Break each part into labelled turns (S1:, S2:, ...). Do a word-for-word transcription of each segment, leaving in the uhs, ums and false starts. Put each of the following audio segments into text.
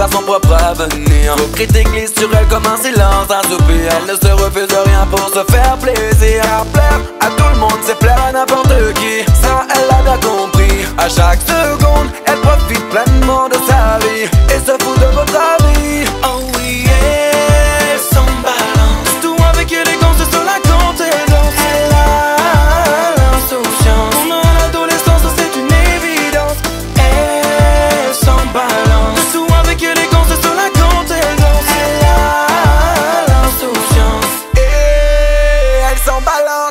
S1: à son propre avenir. Vos critiques lisent sur elle comme un silence, un soupir. Elle ne se refuse de rien pour se faire plaisir. Car plaire à tout le monde, c'est plaire à n'importe qui. Ça, elle l'a bien compris. À chaque seconde, elle profite pleinement de sa vie et se fout de votre avis.
S2: Oh oui, elle s'en balance. Tout avec élégance et sur la contenance. Elle a l'insouciance. Pendant l'adolescence, c'est une évidence. Elle s'en balance. Tout avec élégance et sur la contenance. Elle a l'insouciance.
S1: Et elle s'en balance.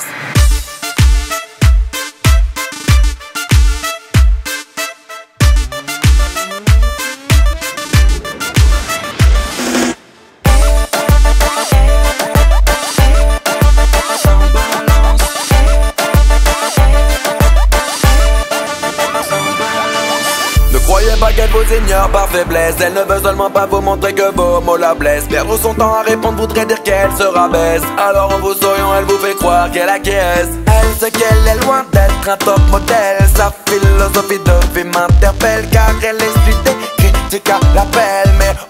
S1: Ne croyez pas qu'elle vous ignore par faiblesse. Elle ne veut seulement pas vous montrer que vos mots la blessent. Perdre son temps à répondre voudrait dire qu'elle se rabaisse. Alors en vous souriant elle vous fait croire qu'elle acquiesce. Elle sait qu'elle est loin d'être un top modèle. Sa philosophie de vie m'interpelle, car elle est suite des critiques à l'appel. Mais